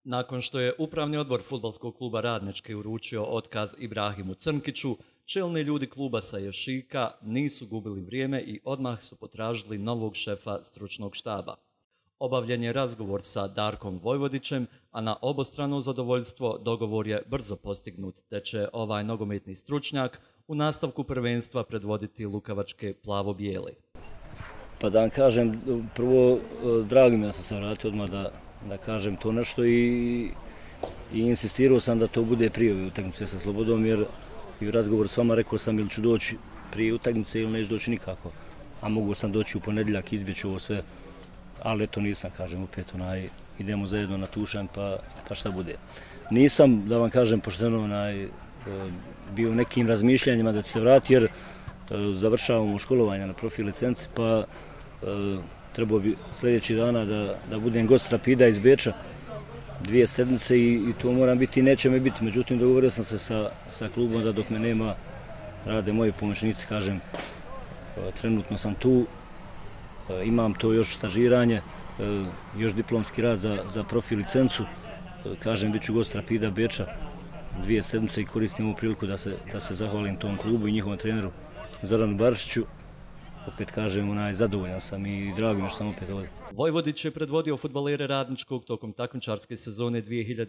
Nakon što je Upravni odbor Fudbalskog kluba Radnički uručio otkaz Ibrahimu Crnkiću, čelni ljudi kluba sa Jošika nisu gubili vrijeme i odmah su potražili novog šefa stručnog štaba. Obavljen je razgovor sa Darkom Vojvodićem, a na obostrano zadovoljstvo dogovor je brzo postignut, te će ovaj nogometni stručnjak u nastavku prvenstva predvoditi lukavačke plavo-bijeli. Pa da vam kažem, prvo drago mi da sam se vratio odmah da kažem to nešto i insistirao sam da to bude prije ove utakmice sa Slobodom, jer i u razgovoru s vama rekao sam ili ću doći prije utakmice ili neću doći nikako. A mogu sam doći u ponedjeljak, izbjeći ovo sve, ali eto nisam, kažem, opet idemo zajedno na Tušanj pa šta bude. Nisam, da vam kažem pošteno, bio u nekim razmišljanjima da će se vrati, jer završavamo školovanje na profil licenci, pa trebao bi sljedećih dana da budem gost Rapida iz Beča, 2 sedmice i to moram biti i neće me biti. Međutim, dogovorio sam se sa klubom da dok me nema rade moji pomoćnici, kažem, trenutno sam tu, imam to još stažiranje, još diplomski rad za profil licencu, kažem, bit ću gost Rapida Beča 2 sedmice i koristim ovu priliku da se zahvalim tom klubu i njihovom treneru Zoranu Barišiću. Opet kažem, zadovoljan sam i drago mi što sam opet ovdje. Vojvodić je predvodio fudbalere Radničkog tokom takmičarske sezone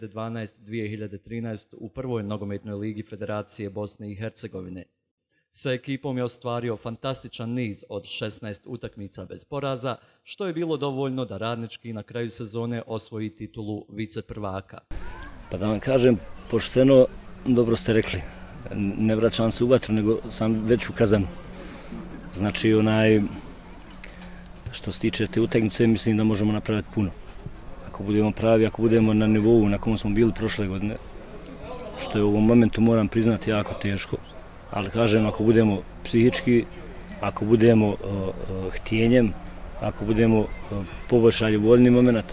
2012-2013 u prvoj nogometnoj ligi Federacije Bosne i Hercegovine. Sa ekipom je ostvario fantastičan niz od 16 utakmica bez poraza, što je bilo dovoljno da Radnički na kraju sezone osvoji titulu viceprvaka. Pa da vam kažem, pošteno, dobro ste rekli, ne vraćam se u vatru, nego sam već u kazanu. Znači, što se tiče te utakmice, mislim da možemo napraviti puno. Ako budemo pravi, ako budemo na nivou na kom smo bili prošle godine, što je u ovom momentu, moram priznati, jako teško. Ali kažem, ako budemo psihički, ako budemo htjenjem, ako budemo poboljšali voljni moment,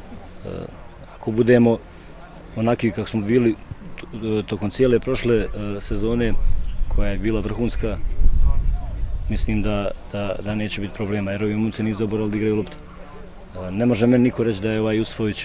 ako budemo onakvi kako smo bili tokom cijele prošle sezone, koja je bila vrhunska, mislim da neće biti problema, jer ovi momci nisu zaboravili da igraju loptu. Ne može meni niko reći da je ovaj Jusufović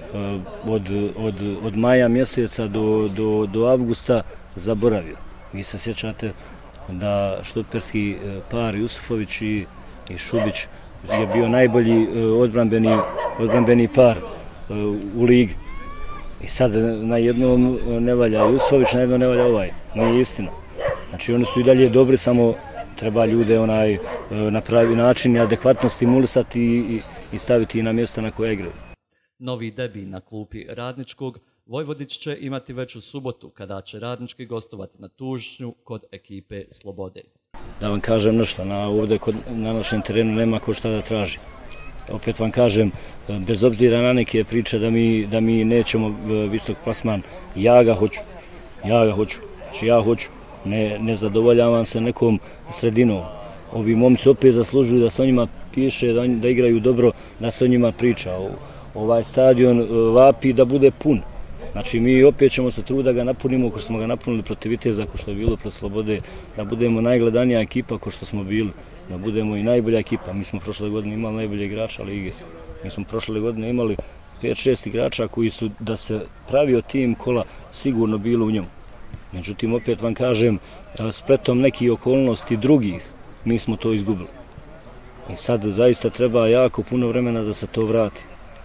od maja mjeseca do avgusta zaboravio. Vi se sjećate da štoperski par Jusufović i Šubić je bio najbolji odbrambeni par u ligi. I sad na jednom ne valja Jusufović, na jednom ne valja ovaj. Nije istina. Znači oni su i dalje dobri, samo treba ljude na pravi način i adekvatno stimulisati i staviti na mjesta na koje igraju. Novi debi na klupi Radničkog Vojvodić će imati već u subotu, kada će Radnički gostovati na Tužnju kod ekipe Slobode. Da vam kažem nešto, ovdje na našem terenu nema ko šta da traži. Opet vam kažem, bez obzira na neke priče da mi nećemo visok plasman, ja ga hoću. Znači ja hoću. Ne zadovoljavam se nekom sredinom. Ovi momci opet zaslužuju da se o njima piše, da igraju dobro, da se o njima priča. Ovaj stadion vapi da bude pun. Znači mi opet ćemo se truditi da ga napunimo ako smo ga napunili protiv Viteza, ako što je bilo protiv Slobode, da budemo najgledanija ekipa ako što smo bili, da budemo i najbolja ekipa. Mi smo prošle godine imali najbolje igrača lige. Mi smo prošle godine imali 5-6 igrača koji su, da se pravio tim kola, sigurno bilo u njemu. Međutim, opet vam kažem, spletom nekih okolnosti drugih, mi smo to izgubili. I sad zaista treba jako puno vremena da se to vrati.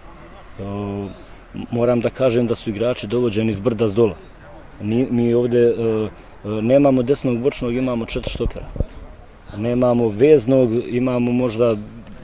Moram da kažem da su igrači dovođeni s brda s dola. Mi ovdje nemamo desnog bočnog, imamo 4 štopera. Nemamo veznog, imamo možda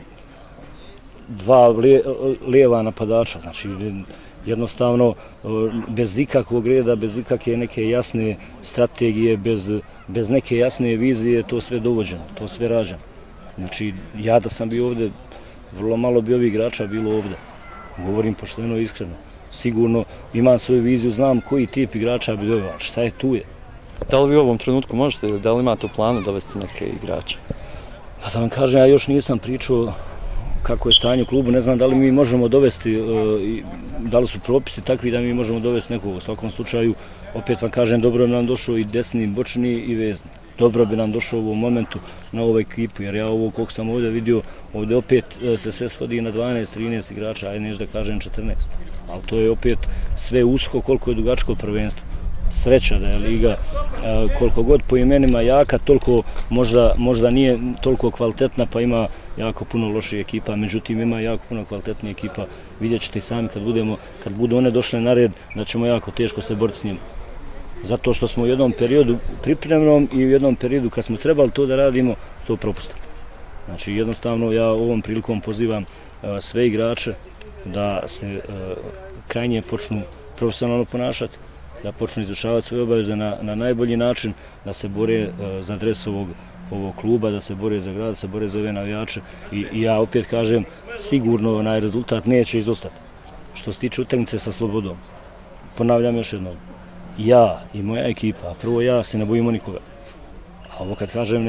2 lijeva napadača. Znači, jednostavno, bez ikakvog reda, bez ikakve neke jasne strategije, bez neke jasne vizije, to sve dovođeno, to sve rađeno. Znači, ja da sam bio ovdje, vrlo malo bi ovih igrača bilo ovdje. Govorim pošteno i iskreno. Sigurno imam svoju viziju, znam koji tip igrača bi doveo, ali šta je tu je. Da li vi u ovom trenutku možete ili da li imate u planu dovesti neke igrače? Pa da vam kažem, ja još nisam pričao kako je stanje u klubu, ne znam da li mi možemo dovesti, da li su propisi takvi da mi možemo dovesti nekog. U svakom slučaju, opet vam kažem, dobro bi nam došao i desni, bočni i vezni. Dobro bi nam došao u ovom momentu na ovu ekipu, jer ja ovo koliko sam ovdje vidio, ovdje opet se sve svodi na 12-13 igrača, ajde neću da kažem 14. ali to je opet sve usko koliko je dugačko prvenstvo. Sreća da je liga koliko god po imenima jaka, toliko možda nije toliko kvalitetna, pa ima jako puno loših ekipa, međutim ima jako puno kvalitetnijih ekipa. Vidjet ćete i sami kad budu one došle na red, da ćemo jako teško se boriti s njima. Zato što smo u jednom periodu pripremnom i u jednom periodu kad smo trebali to da radimo, to propustili. Znači jednostavno ja ovom prilikom pozivam sve igrače da se krajnje počnu profesionalno ponašati, da počnu izvršavati svoje obaveze na najbolji način, da se bore za dres ovog kluba, da se bore za grad, da se bore za ove navijače i ja opet kažem, sigurno onaj rezultat neće izostati. Što se tiče utakmice sa Slobodom, ponavljam još jednom, ja i moja ekipa, prvo ja se ne bojimo nikoga, a ovo kad kažem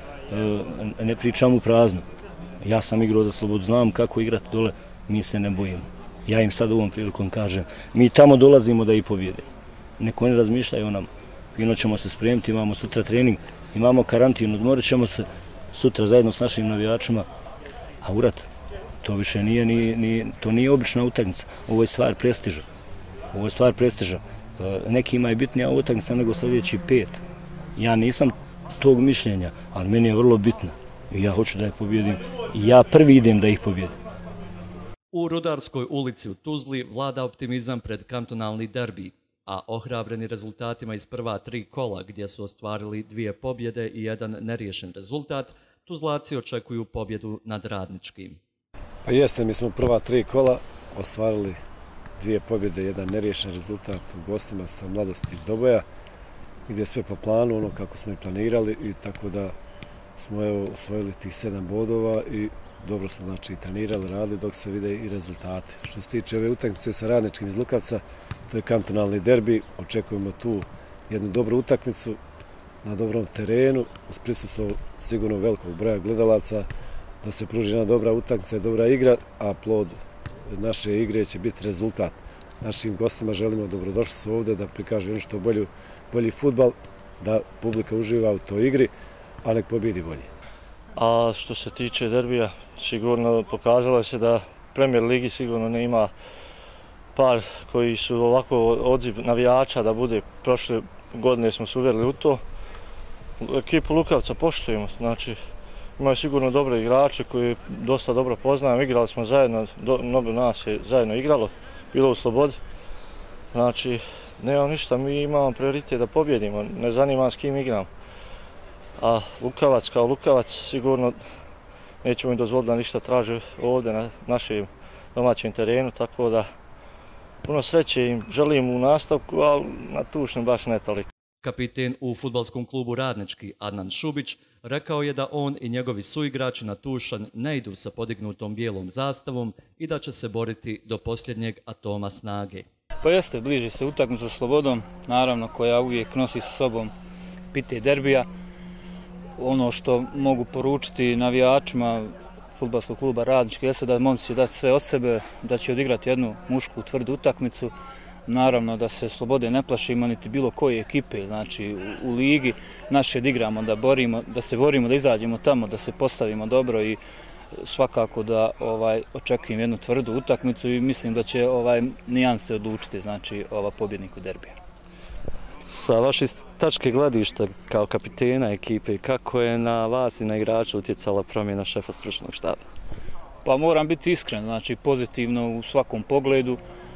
ne pričam u prazno. Ja sam igrao za Slobodu, znam kako igrati dole, mi se ne bojimo. Ja im sad ovom prilikom kažem, mi tamo dolazimo da ih pobjedimo. Neko ne razmišljaju o nama. Fino ćemo se spremiti, imamo sutra trening, imamo karantin, odmorit ćemo se sutra zajedno s našim navijačima, a urat, to više to nije obična utakmica, ovo je stvar prestiža. Ovo je stvar prestiža. Nekima je bitnija utakmica nego sljedeći 5. Ja nisam tog mišljenja, ali meni je vrlo bitno i ja hoću da je pobjedim i ja prvi idem da ih pobjedim. U Rudarskoj ulici u Tuzli vlada optimizam pred kantonalni derbi, a ohrabreni rezultatima iz prva 3 kola gdje su ostvarili 2 pobjede i 1 neriješen rezultat, Tuzlaci očekuju pobjedu nad Radničkim. Pa jeste, mi smo prva 3 kola ostvarili 2 pobjede, 1 neriješen rezultat u gostima sa Mladosti iz Doboja, gdje je sve po planu, ono kako smo i planirali i tako da smo osvojili tih 7 bodova i dobro smo znači trenirali, radili dok se vide i rezultati. Što se tiče ove utakmice sa Radničkim iz Lukavca, to je kantonalni derbi, očekujemo tu jednu dobru utakmicu na dobrom terenu, uz prisustvo sigurno velikog broja gledalaca, da se pruži jedna dobra utakmica i dobra igra, a plod naše igre će biti rezultat. Našim gostima želimo dobrodošlicu ovdje da prikažu nešto bolji fudbal, da publika uživa u toj igri, a nek pobjedi bolje. A što se tiče derbija, sigurno pokazalo se da Premier Ligi sigurno ne ima par koji su ovako odziv navijača da bude. Prošle godine smo se uvjerili u to. Ekipu Lukavca poštujemo, znači imaju sigurno dobre igrače koji dosta dobro poznajemo, igrali smo zajedno, mnogo nas je zajedno igralo, bilo u Slobodi. Znači, nema ništa, mi imamo prioritet da pobjedimo, ne zanima s kim igramo. A Lukavac kao Lukavac sigurno nećemo im dozvoliti da ništa traže ovdje na našem domaćem terenu, tako da puno sreće im želim u nastavku, ali na tušnim baš ne toliko. Kapiten u fudbalskom klubu Radnički Adnan Šubić rekao je da on i njegovi suigrači na Tušan ne idu sa podignutom bijelom zastavom i da će se boriti do posljednjeg atoma snage. Pa jeste, bliži se utakmica sa Slobodom, naravno koja uvijek nosi sa sobom pite derbija. Ono što mogu poručiti navijačima fudbalskog kluba Radnički jeste da momci će dati sve od sebe, da će odigrati jednu mušku tvrdu utakmicu. Naravno da se Slobode ne plašimo niti bilo koje ekipe, znači u ligi naše da igramo, da se borimo, da izađemo tamo, da se postavimo dobro i svakako da očekujem jednu tvrdu utakmicu i mislim da će nijanse odlučiti, znači pobjednik u derbiju. Sa vaše tačke gledišta kao kapitena ekipe, kako je na vas i na igrača utjecala promjena šefa stručnog štaba? Pa moram biti iskren, znači pozitivno u svakom pogledu.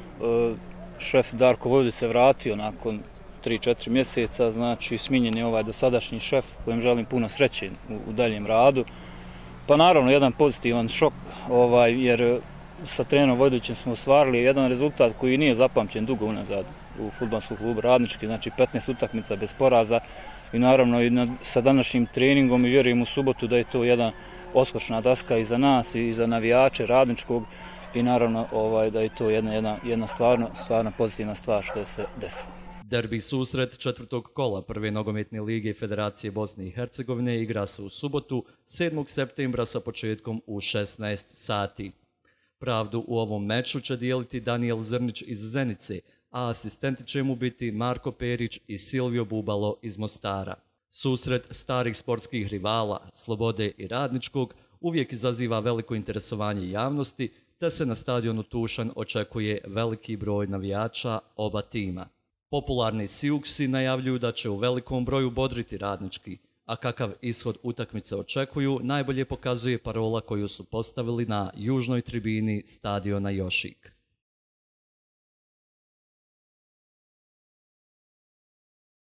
Šef Darko Vojvodić se vratio nakon 3-4 mjeseca, znači smijenjen je dosadašnji šef kojem želim puno sreće u daljem radu. Pa naravno jedan pozitivan šok, jer sa trenerom Vojvodićem smo ostvarili jedan rezultat koji nije zapamćen dugo unazad u fudbalskom klubu Radnički, znači 15 utakmica bez poraza i naravno sa današnjim treningom i vjerujem u subotu da je to jedna odskočna daska i za nas i za navijače Radničkog i naravno da je to jedna stvarno pozitivna stvar što se desilo. Derbi susret 4. kola Prve nogometne lige Federacije Bosne i Hercegovine igra se u subotu 7. septembra sa početkom u 16 sati. Pravdu u ovom meču će dijeliti Daniel Zrnić iz Zenice, a asistenti će mu biti Marko Perić i Silvio Bubalo iz Mostara. Susret starih sportskih rivala, Slobode i Radničkog, uvijek izaziva veliko interesovanje javnosti te se na stadionu Tušan očekuje veliki broj navijača oba tima. Popularni Siuksi najavljuju da će u velikom broju bodriti Radnički, a kakav ishod utakmice očekuju najbolje pokazuje parola koju su postavili na južnoj tribini stadiona Jošik.